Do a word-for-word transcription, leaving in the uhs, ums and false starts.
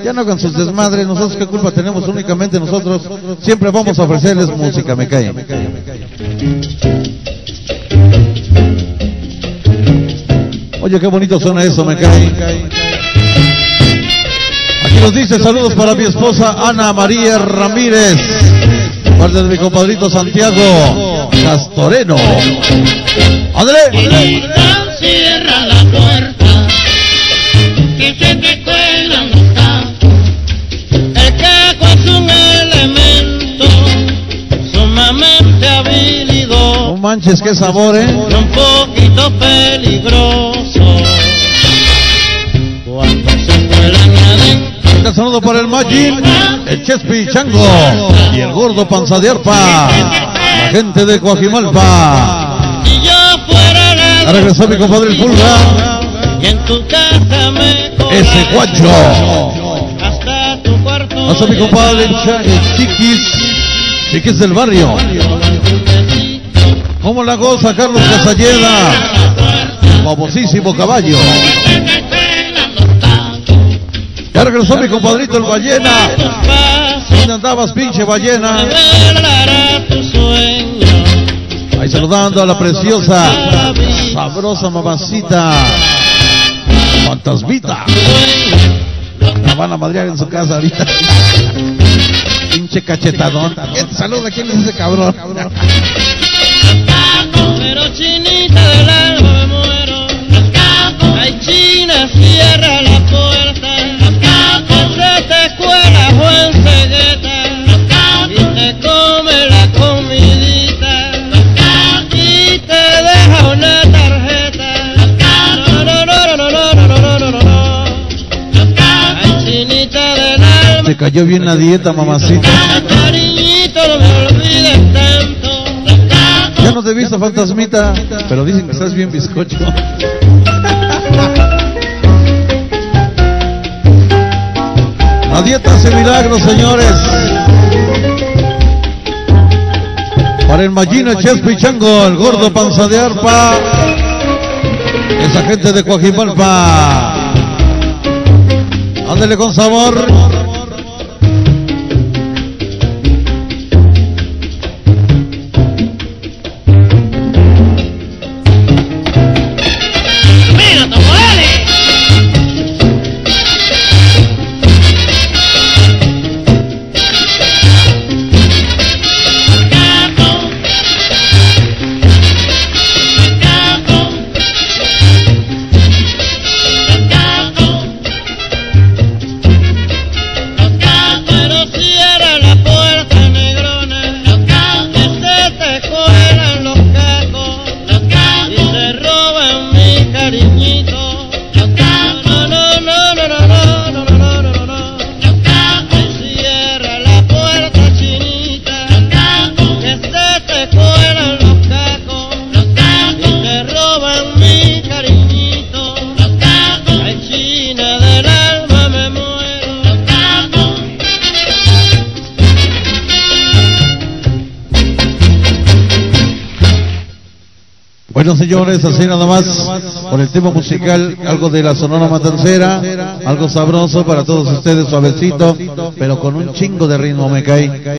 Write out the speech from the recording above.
ya no hagan sus desmadres, nosotros qué culpa tenemos, únicamente nosotros siempre vamos a ofrecerles música, me cae. Oye, qué bonito suena eso, me cae. Aquí nos dice, saludos para mi esposa Ana María Ramírez, parte de mi compadrito Santiago Castoreno. ¡Ándale! Cierra la puerta, que se te cuelan los tacos. El caco es un elemento sumamente habilidoso. No manches, qué sabor, ¿eh? Y un poquito peligroso. Cuando se cuelan adentro. Un saludo para el Magin, el Chespi Chango y el gordo Panza de Arpa, la gente de Coajimalpa. Si yo fuera la Ya regresó mi compadre el Pulga, y en tu casa me ese guacho. hasta tu cuarto. Hasta mi compadre el, Cha, el Chiquis, Chiquis del barrio. ¿Cómo la goza Carlos Casalleda? Famosísimo caballo. Ya regresó mi compadrito el Ballena. ¿Dónde andabas, pinche ballena? Ahí saludando a la preciosa, sabrosa mamacita Fantasmita. La van a madrear en su casa ahorita. Pinche cachetadón. ¿Quién te saluda? ¿Quién es ese cabrón? Pero chinita del alma me muero. Ay, china, cierra la puerta. Se te cuela Juan Cegueta y te come la comidita y te deja una tarjeta. No, no, no, no, no, no, no, no, no, no. Ay, chinita del alma. Te cayó bien la dieta, mamacita. Cariñito, no me olvides tanto. Ya no te he visto, Fantasmita, pero dicen que estás bien bizcocho. La dieta hace milagros, señores. Para el Magino, el Chespi Chango, el gordo Panza de Arpa, esa gente de Coajimalpa. Ándele con sabor. Bueno, señores, así nada más por el tema musical, algo de la Sonora Matancera, algo sabroso para todos ustedes, suavecito, pero con un chingo de ritmo, me cae.